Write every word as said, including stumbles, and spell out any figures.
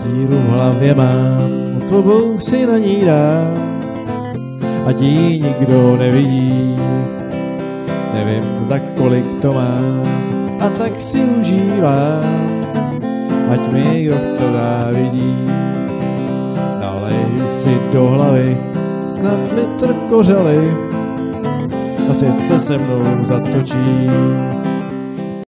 díru v hlavě mám, klobouk si na ní dám, ať ji nikdo nevidí. Nevím, za kolik to mám, a tak si užívám, ať mi kdo chce závidí. Naleju si do hlavy snad litr kořely a svět se se mnou zatočí.